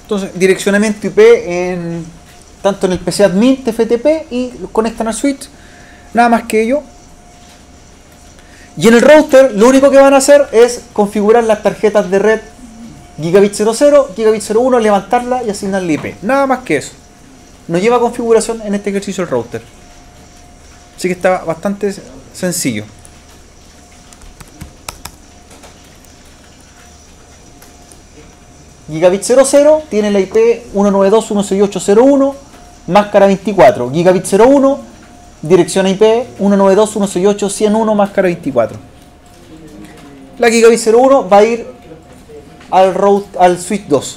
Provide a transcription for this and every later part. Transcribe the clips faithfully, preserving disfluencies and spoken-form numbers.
Entonces, direccionamiento I P en, tanto en el P C admin, T F T P, y lo conectan al switch. Nada más que ello. Y en el router, lo único que van a hacer es configurar las tarjetas de red Gigabit cero cero, Gigabit cero uno, levantarla y asignarle I P. Nada más que eso. No lleva configuración en este ejercicio el router. Así que está bastante sencillo. Gigabit cero cero tiene la I P uno nueve dos punto uno seis ocho punto cero uno, máscara veinticuatro. Gigabit cero uno, dirección I P uno nueve dos punto uno seis ocho punto ciento uno, máscara veinticuatro. La Gigabit cero uno va a ir al, route, al switch dos.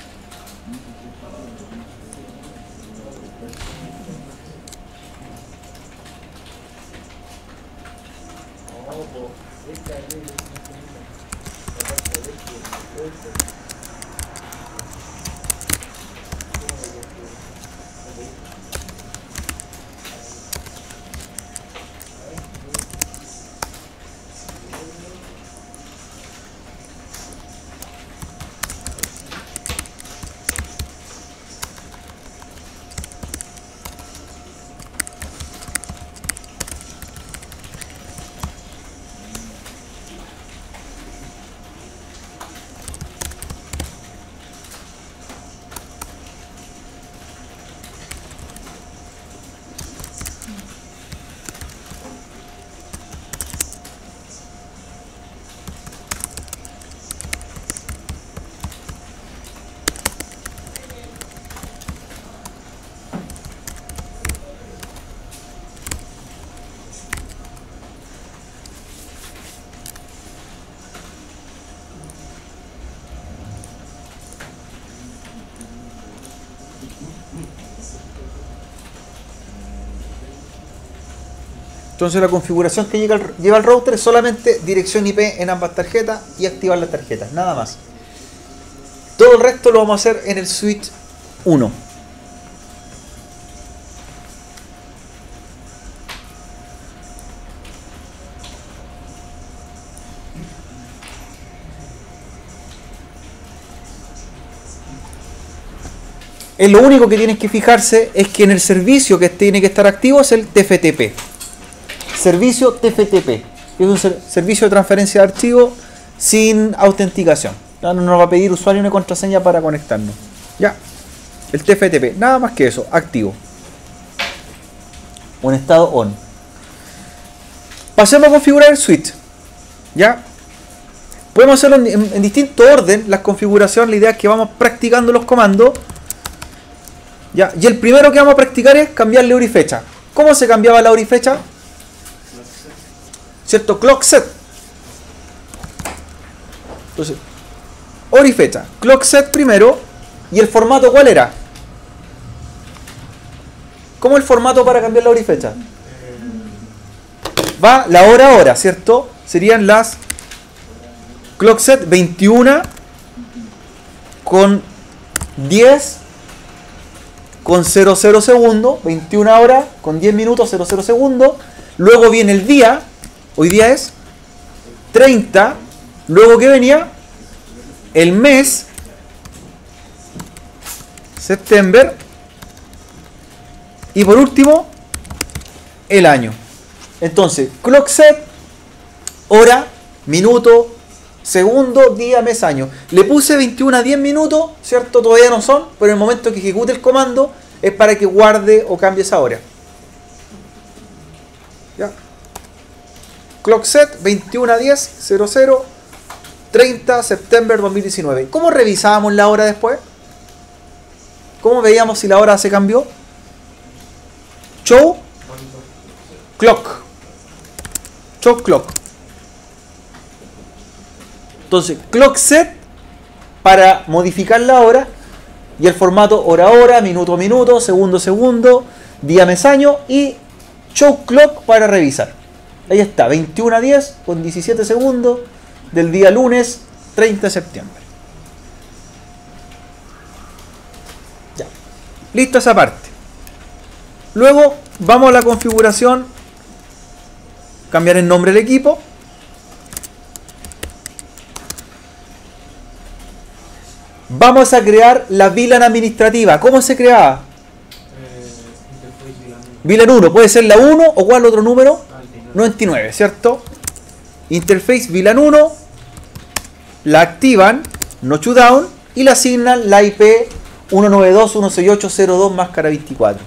Entonces la configuración que llega al, lleva al router es solamente dirección I P en ambas tarjetas y activar las tarjetas, nada más. Todo el resto lo vamos a hacer en el switch uno. Es lo único que tienes que fijarse es que en el servicio que tiene que estar activo es el T F T P. Servicio T F T P, que es un ser, servicio de transferencia de archivos sin autenticación. Ya no nos va a pedir usuario ni contraseña para conectarnos. Ya, el T F T P, nada más que eso, activo. O en estado on. Pasemos a configurar el switch. Ya, podemos hacerlo en, en, en distinto orden, las configuraciones. La idea es que vamos practicando los comandos. Ya, y el primero que vamos a practicar es cambiarle hora y fecha. ¿Cómo se cambiaba la hora y fecha? ¿Cierto? Clock set. Entonces, hora y fecha. Clock set primero. ¿Y el formato cuál era? ¿Cómo el formato para cambiar la hora y fecha? Va la hora hora, ¿cierto? Serían las clock set veintiuno con diez con cero cero segundos. veintiuna horas con diez minutos cero cero segundos. Luego viene el día. Hoy día es treinta. Luego que venía el mes, septiembre. Y por último, el año. Entonces, clock set, hora, minuto, segundo, día, mes, año. Le puse veintiuno a diez minutos, ¿cierto? Todavía no son, pero en el momento que ejecute el comando es para que guarde o cambie esa hora. ¿Ya? Clock set veintiuno a diez, cero cero, treinta de septiembre de dos mil diecinueve. ¿Cómo revisábamos la hora después? ¿Cómo veíamos si la hora se cambió? Show clock. Show clock. Entonces, clock set para modificar la hora y el formato hora hora, minuto minuto, segundo segundo, día mes año y show clock para revisar. Ahí está, veintiuno a diez con diecisiete segundos del día lunes treinta de septiembre. Ya. Listo esa parte. Luego vamos a la configuración. Cambiar el nombre del equipo. Vamos a crear la V LAN administrativa. ¿Cómo se creaba? V LAN uno. Puede ser la uno o cuál otro número. noventa y nueve, ¿cierto? Interface V LAN uno. La activan, no shutdown, y le asignan la I P uno nueve dos punto uno seis ocho punto cero dos máscara veinticuatro.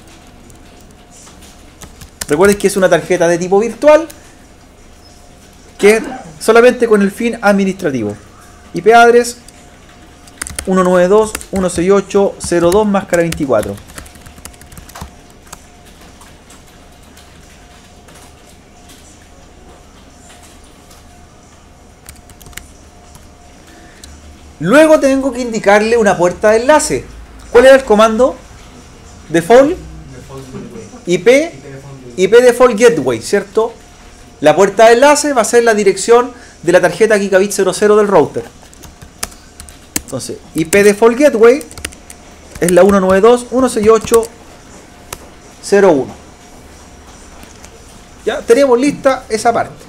Recuerden que es una tarjeta de tipo virtual que es solamente con el fin administrativo. I P address uno nueve dos punto uno seis ocho punto cero dos máscara veinticuatro. Luego tengo que indicarle una puerta de enlace. ¿Cuál era el comando? Default I P I P Default Gateway, ¿cierto? La puerta de enlace va a ser la dirección de la tarjeta Gigabit cero cero del router. Entonces, I P Default Gateway es la uno nueve dos punto uno seis ocho punto cero uno. Ya tenemos lista esa parte.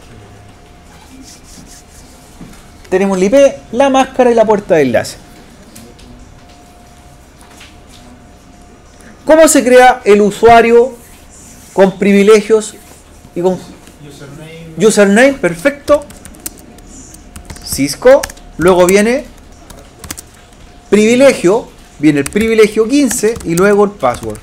Tenemos la I P, la máscara y la puerta de enlace. ¿Cómo se crea el usuario con privilegios y con username? Username, perfecto. Cisco. Luego viene privilegio, viene el privilegio quince y luego el password.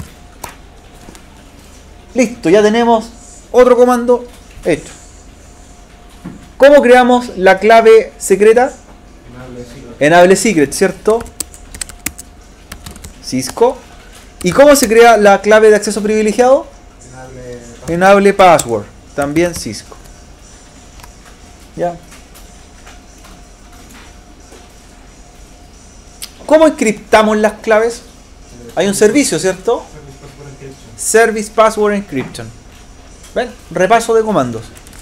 Listo, ya tenemos otro comando hecho. ¿Cómo creamos la clave secreta? Enable secret, Enable secret, ¿cierto? Cisco. ¿Y cómo se crea la clave de acceso privilegiado? Enable, Enable password, también Cisco. ¿Ya? ¿Cómo encriptamos las claves? Hay un servicio, ¿cierto? Service Password Encryption. ¿Ven? Repaso de comandos.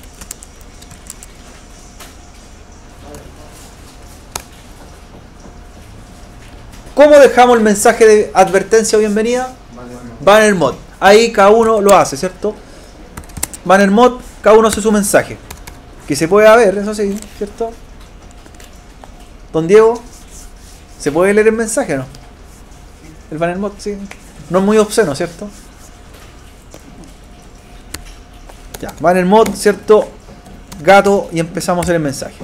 ¿Cómo dejamos el mensaje de advertencia o bienvenida? Banner mod. Ahí cada uno lo hace, ¿cierto? Banner mod, cada uno hace su mensaje. Que se pueda ver, eso sí, ¿cierto? Don Diego, ¿se puede leer el mensaje o no? El banner mod, sí. No es muy obsceno, ¿cierto? Ya, banner mod, ¿cierto? Gato, y empezamos a hacer el mensaje.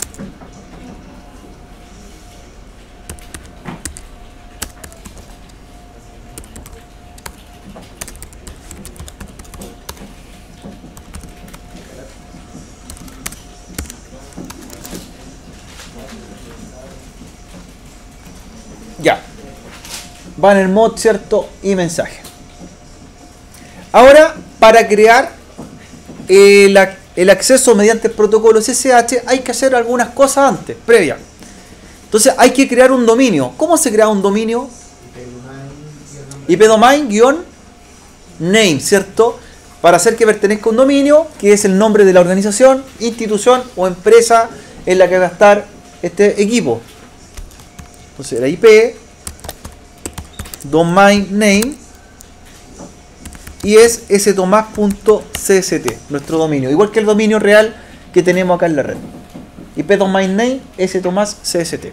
Ya. Banner mod, ¿cierto? Y mensaje. Ahora, para crear el, el acceso mediante el protocolo S S H, hay que hacer algunas cosas antes, previas. Entonces, hay que crear un dominio. ¿Cómo se crea un dominio? I P domain guión name, ¿cierto? Para hacer que pertenezca a un dominio, que es el nombre de la organización, institución o empresa en la que va a estar este equipo. Entonces la I P, domain name, y es stomás.cst, nuestro dominio, igual que el dominio real que tenemos acá en la red. I P domain name, stomás.cst.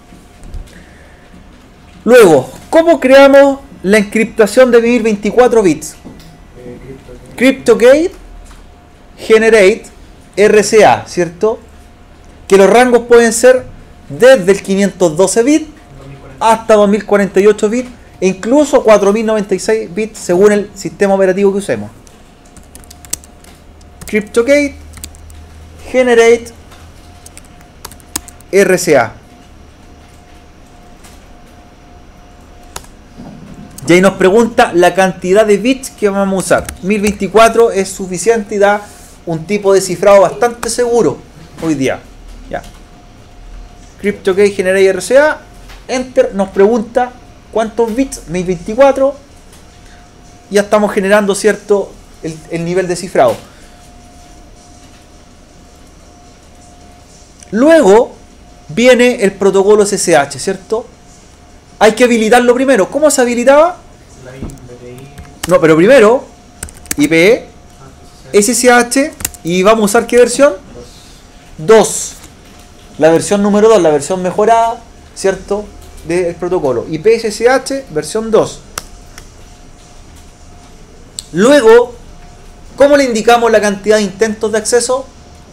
Luego, ¿cómo creamos la encriptación de vivir veinticuatro bits? CryptoGate Generate R C A, ¿cierto? Que los rangos pueden ser desde el quinientos doce bits hasta dos mil cuarenta y ocho bits e incluso cuatro mil noventa y seis bits según el sistema operativo que usemos. CryptoGate Generate R C A. Y ahí nos pregunta la cantidad de bits que vamos a usar. mil veinticuatro es suficiente y da un tipo de cifrado bastante seguro hoy día. Ya. CryptoGate Generate R C A. Enter, nos pregunta cuántos bits, mil veinticuatro. Ya estamos generando, ¿cierto?, el, el nivel de cifrado. Luego viene el protocolo S S H, ¿cierto? Hay que habilitarlo primero. ¿Cómo se habilitaba? No, pero primero I P S S H, y vamos a usar ¿qué versión? dos. La versión número dos, la versión mejorada, ¿cierto? del protocolo. I P S S H versión dos. Luego, ¿cómo le indicamos la cantidad de intentos de acceso?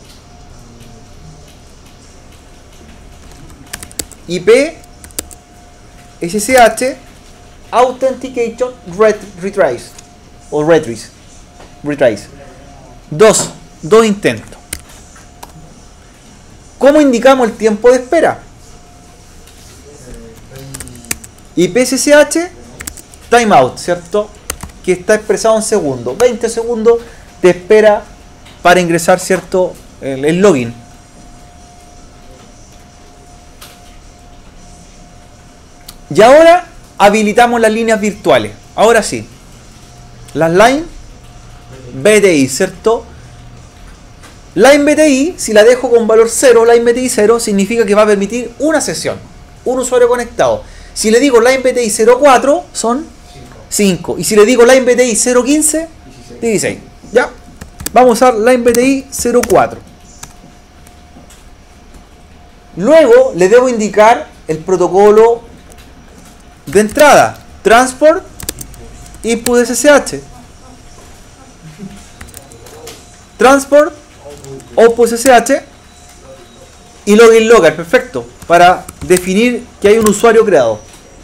I P S S H Authentication Retrace o Retrace. Retrace. Dos. Dos intentos. ¿Cómo indicamos el tiempo de espera? I P S S H Timeout, ¿cierto? Que está expresado en segundos. veinte segundos de espera para ingresar, ¿cierto? El, el login. Y ahora habilitamos las líneas virtuales. Ahora sí. Las line B T I, ¿cierto? Line B T I, si la dejo con valor cero, line B T I cero, significa que va a permitir una sesión. Un usuario conectado. Si le digo line B T I cero cuatro, son cinco. Y si le digo line B T I cero quince, dieciséis. ¿Ya? Vamos a usar line B T I cero cuatro. Luego le debo indicar el protocolo de entrada. Transport Input S S H. Transport Output S S H. Y Login Logger. Perfecto. Para definir que hay un usuario creado.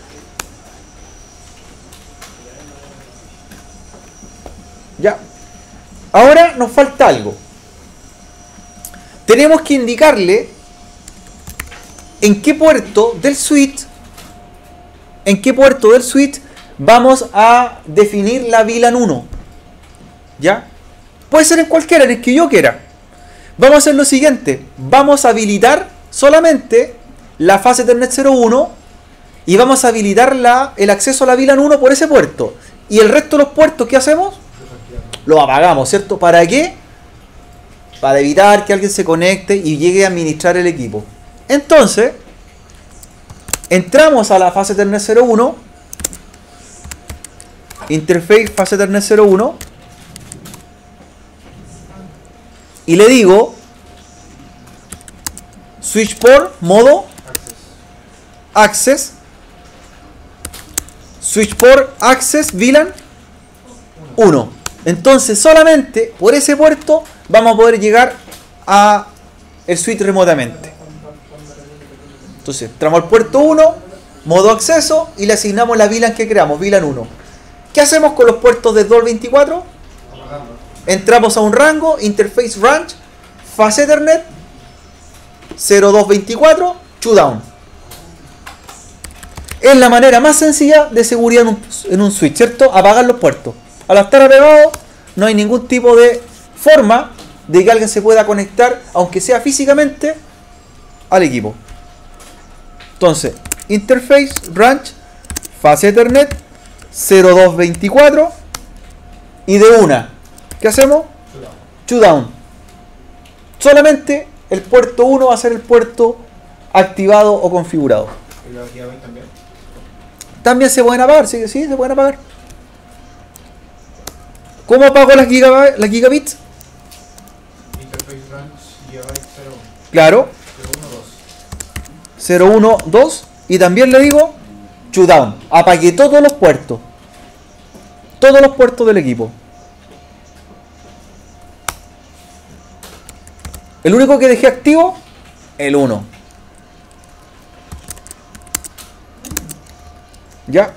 Ya. Ahora nos falta algo. Tenemos que indicarle en qué puerto del switch, en qué puerto del switch vamos a definir la V LAN uno. ¿Ya? Puede ser en cualquiera, en el que yo quiera. Vamos a hacer lo siguiente. Vamos a habilitar solamente la fase Ethernet cero uno y vamos a habilitar la, el acceso a la V LAN uno por ese puerto. Y el resto de los puertos, ¿qué hacemos? Lo apagamos, ¿cierto? ¿Para qué? Para evitar que alguien se conecte y llegue a administrar el equipo. Entonces, entramos a la fase Ethernet cero uno. Interface fase Ethernet cero uno. Y le digo switch port modo access. Switch port access V LAN uno. Entonces solamente por ese puerto vamos a poder llegar a el switch remotamente. Entonces entramos al puerto uno, modo acceso, y le asignamos la V LAN que creamos, V LAN uno. ¿Qué hacemos con los puertos de dos veinticuatro? Entramos a un rango, interface range, fase Ethernet cero dos veinticuatro, two down. Es la manera más sencilla de seguridad en un, en un switch, ¿cierto? Apagar los puertos. Al estar apagado, no hay ningún tipo de forma de que alguien se pueda conectar, aunque sea físicamente, al equipo. Entonces, interface range, fase Ethernet cero dos veinticuatro, y de una, ¿qué hacemos? two down. Solamente el puerto uno va a ser el puerto activado o configurado. ¿Y los gigabytes también? También se pueden apagar, sí, sí, se pueden apagar. ¿Cómo apago las, gigabyte, las gigabits? Interface range gigabyte cero uno. Claro. cero uno dos. Y también le digo shutdown. Apagué todos los puertos. Todos los puertos del equipo. El único que dejé activo, el uno. Ya.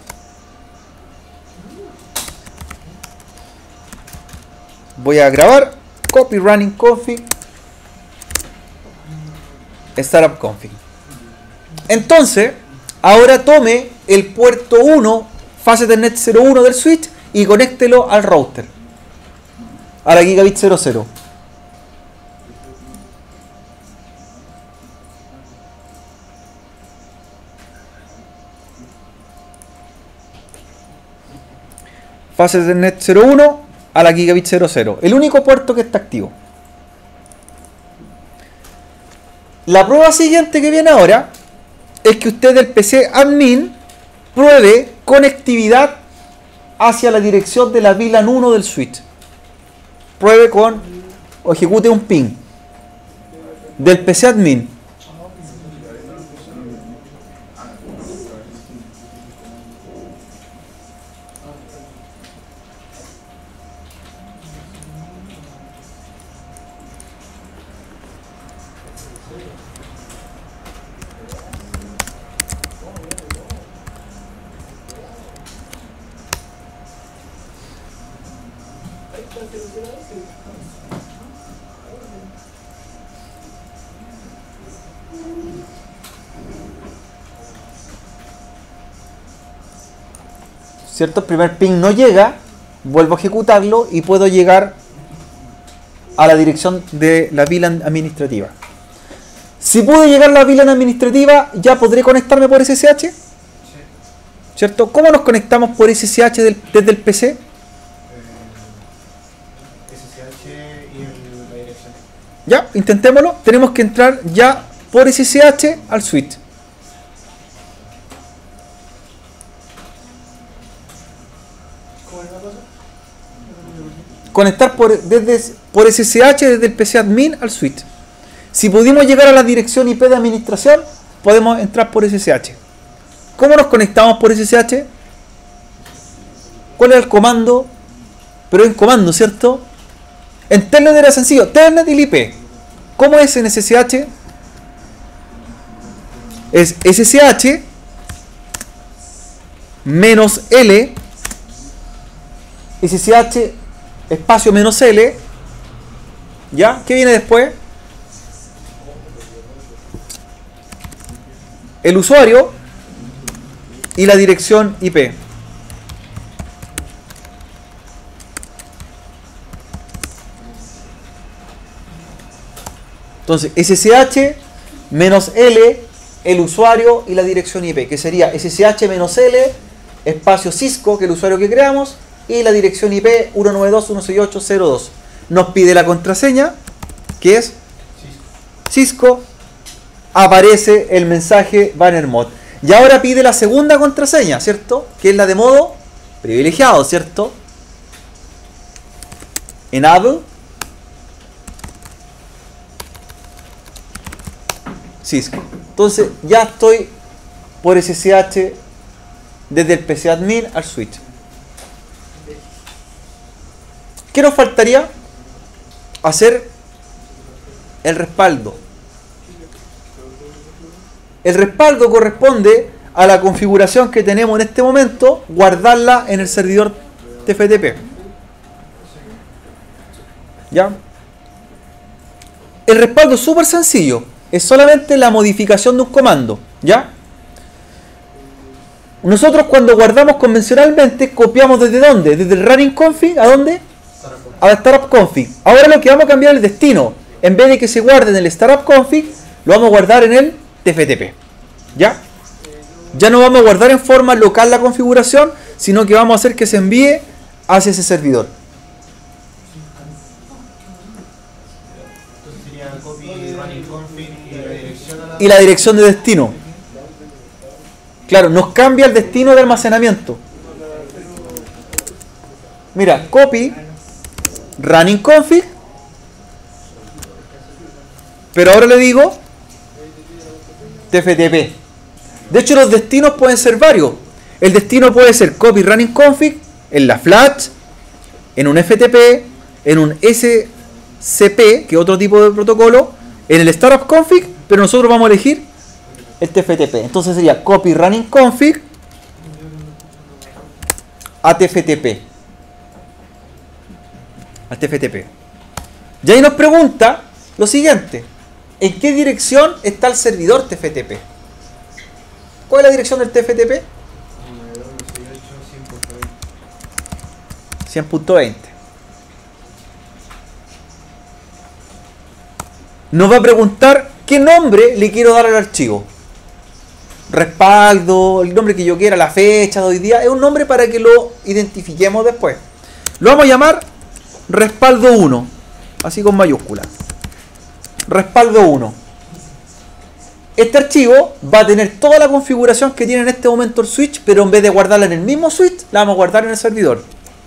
Voy a grabar copy running config startup config. Entonces, ahora tome el puerto uno, fase Ethernet cero uno del switch, y conéctelo al router, a la gigabit cero cero. Fase Ethernet cero uno a la gigabit cero cero. El único puerto que está activo. La prueba siguiente que viene ahora es que usted del P C admin pruebe conectividad hacia la dirección de la V LAN uno del switch. Pruebe con o ejecute un ping del P C admin. ¿cierto? El primer ping no llega, vuelvo a ejecutarlo y puedo llegar a la dirección de la V LAN administrativa. Si pude llegar a la V LAN administrativa, ya podré conectarme por S S H, ¿cierto? ¿Cómo nos conectamos por S S H del, desde el P C? Eh, S S H y el- la dirección. Ya, intentémoslo. Tenemos que entrar ya por S S H al switch. ¿Cómo es la cosa? Conectar por, desde, por S S H desde el P C admin al switch. Si pudimos llegar a la dirección I P de administración, podemos entrar por S S H. ¿Cómo nos conectamos por S S H? ¿Cuál es el comando? Pero es comando, ¿cierto? En Telnet era sencillo, Telnet y el I P. ¿Cómo es en S S H? Es S S H menos L, S S H espacio menos L, ¿ya? ¿Qué viene después? El usuario y la dirección I P. Entonces, S S H menos L, el usuario y la dirección I P, que sería S S H menos L, espacio Cisco, que es el usuario que creamos, y la dirección I P uno nueve dos punto uno seis ocho punto cero dos. Nos pide la contraseña, que es Cisco. Aparece el mensaje bannermod. Y ahora pide la segunda contraseña, ¿cierto? Que es la de modo privilegiado, ¿cierto? Enable Cisco. Entonces ya estoy por S S H desde el P C admin al switch. ¿Qué nos faltaría? Hacer el respaldo. El respaldo corresponde a la configuración que tenemos en este momento, guardarla en el servidor T F T P. ¿Ya? El respaldo es súper sencillo. Es solamente la modificación de un comando. ¿Ya? Nosotros cuando guardamos convencionalmente, copiamos desde dónde? Desde el running config, ¿a dónde? A la startup config. Ahora lo que vamos a cambiar es el destino. En vez de que se guarde en el startup config, lo vamos a guardar en el T F T P. ¿Ya? Ya no vamos a guardar en forma local la configuración, sino que vamos a hacer que se envíe hacia ese servidor. Entonces sería copy running config y la dirección a la... Y la dirección de destino. Claro, nos cambia el destino de almacenamiento. Mira, copy running config, pero ahora le digo T F T P. De hecho, los destinos pueden ser varios. El destino puede ser copy running config en la flash, en un F T P, en un S C P, que es otro tipo de protocolo, en el startup config, pero nosotros vamos a elegir el T F T P. Entonces sería copy running config a T F T P. Al T F T P. Y ahí nos pregunta lo siguiente: ¿en qué dirección está el servidor T F T P? ¿Cuál es la dirección del T F T P? cien punto veinte. Nos va a preguntar qué nombre le quiero dar al archivo. Respaldo, el nombre que yo quiera, la fecha de hoy día. Es un nombre para que lo identifiquemos después. Lo vamos a llamar respaldo uno, así con mayúsculas. Respaldo uno. Este archivo va a tener toda la configuración que tiene en este momento el switch, pero en vez de guardarla en el mismo switch, la vamos a guardar en el servidor.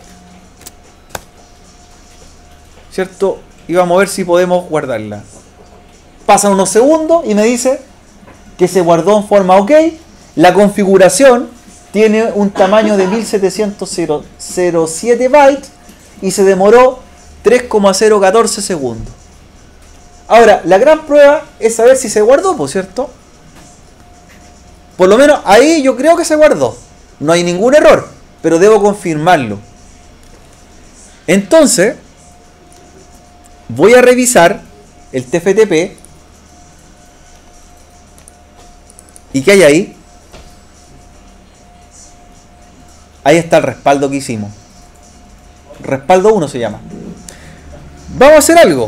¿Cierto? Y vamos a ver si podemos guardarla. Pasan unos segundos y me dice que se guardó en forma OK. La configuración tiene un tamaño de mil setecientos siete bytes y se demoró tres coma cero catorce segundos. Ahora, la gran prueba es saber si se guardó, ¿por cierto? Por lo menos ahí yo creo que se guardó. No hay ningún error, pero debo confirmarlo. Entonces, voy a revisar el T F T P. ¿Y qué hay ahí? Ahí está el respaldo que hicimos. Respaldo uno se llama. Vamos a hacer algo.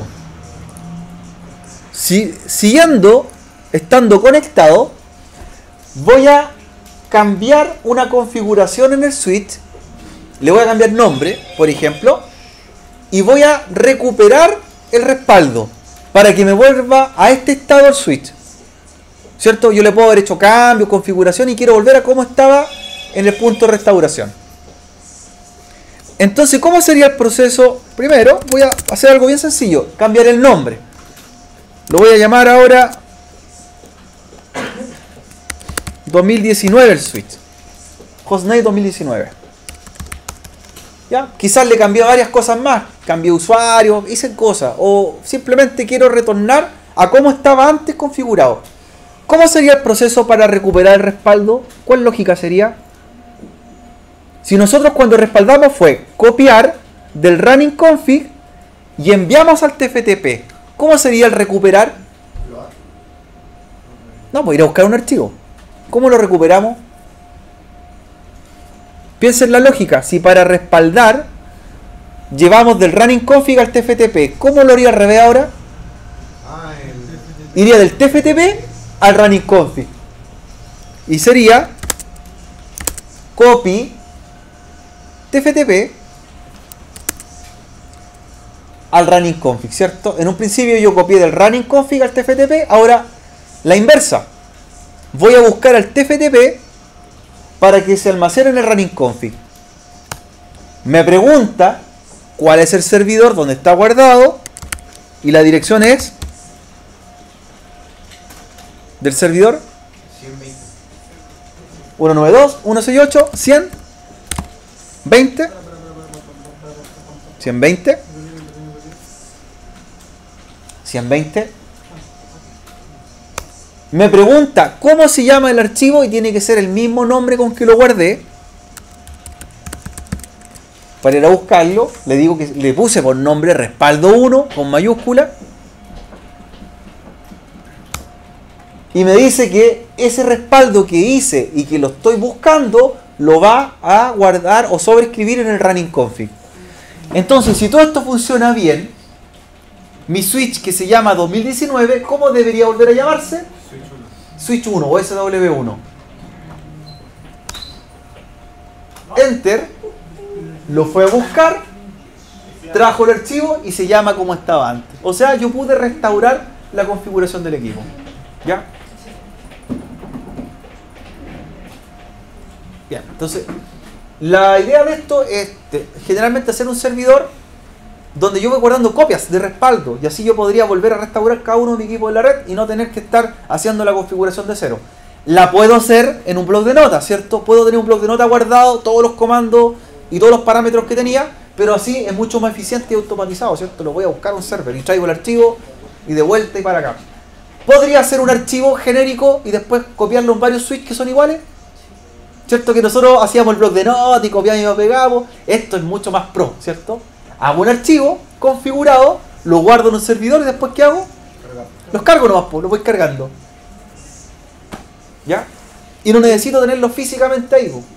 Si, siguiendo, estando conectado, voy a cambiar una configuración en el switch. Le voy a cambiar nombre, por ejemplo, y voy a recuperar el respaldo para que me vuelva a este estado el switch. ¿Cierto? Yo le puedo haber hecho cambios, configuración y quiero volver a cómo estaba en el punto de restauración. Entonces, ¿cómo sería el proceso? Primero, voy a hacer algo bien sencillo. Cambiar el nombre. Lo voy a llamar ahora dos mil diecinueve el switch. Hostname dos mil diecinueve. ¿Ya? Quizás le cambié varias cosas más. Cambié usuario, hice cosas. O simplemente quiero retornar a cómo estaba antes configurado. ¿Cómo sería el proceso para recuperar el respaldo? ¿Cuál lógica sería? Si nosotros cuando respaldamos fue copiar del running config y enviamos al T F T P, ¿cómo sería el recuperar? No, pues ir a buscar un archivo. ¿Cómo lo recuperamos? Piensa en la lógica. Si para respaldar llevamos del running config al T F T P, ¿cómo lo haría al revés ahora? Ah, el... Iría del T F T P al running config. Y sería copy T F T P al running config, ¿cierto? En un principio yo copié del running config al T F T P, ahora la inversa. Voy a buscar al T F T P para que se almacene en el running config. Me pregunta cuál es el servidor donde está guardado y la dirección es del servidor ciento veinte. ciento noventa y dos punto ciento sesenta y ocho punto ciento veinte ciento veinte ciento veinte. Me pregunta cómo se llama el archivo y tiene que ser el mismo nombre con que lo guardé. Para ir a buscarlo, le digo que le puse por nombre respaldo uno con mayúscula. Y me dice que ese respaldo que hice y que lo estoy buscando lo va a guardar o sobreescribir en el running config. Entonces, si todo esto funciona bien, mi switch que se llama dos mil diecinueve, ¿cómo debería volver a llamarse? Switch uno o S W uno. Enter. Lo fue a buscar. Trajo el archivo y se llama como estaba antes. O sea, yo pude restaurar la configuración del equipo. ¿Ya? Bien, entonces la idea de esto es de, generalmente hacer un servidor donde yo voy guardando copias de respaldo y así yo podría volver a restaurar cada uno de mi equipo en la red y no tener que estar haciendo la configuración de cero. La puedo hacer en un bloc de notas, ¿cierto? Puedo tener un bloc de notas guardado, todos los comandos y todos los parámetros que tenía, pero así es mucho más eficiente y automatizado, ¿cierto? Lo voy a buscar a un server y traigo el archivo y de vuelta y para acá. ¿Podría hacer un archivo genérico y después copiarlo en varios switches que son iguales? ¿Cierto? Que nosotros hacíamos el bloc de notas y copiamos y lo pegamos. Esto es mucho más pro, ¿cierto? Hago un archivo configurado, lo guardo en un servidor y después ¿qué hago? Los cargo nomás, pues, los voy cargando. ¿Ya? Y no necesito tenerlos físicamente ahí, pues.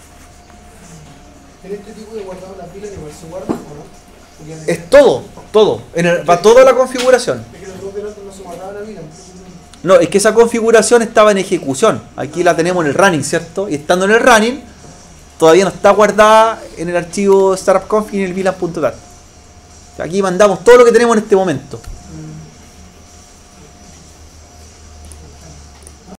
¿En este tipo de guardado las pilas igual se guardan o no? Es todo, todo. En el, va toda la configuración. Es que los dos de otros no se guardaban la pila. No, es que esa configuración estaba en ejecución. Aquí la tenemos en el running, ¿cierto? Y estando en el running, todavía no está guardada en el archivo startupconfig en el V LAN punto tat. Aquí mandamos todo lo que tenemos en este momento.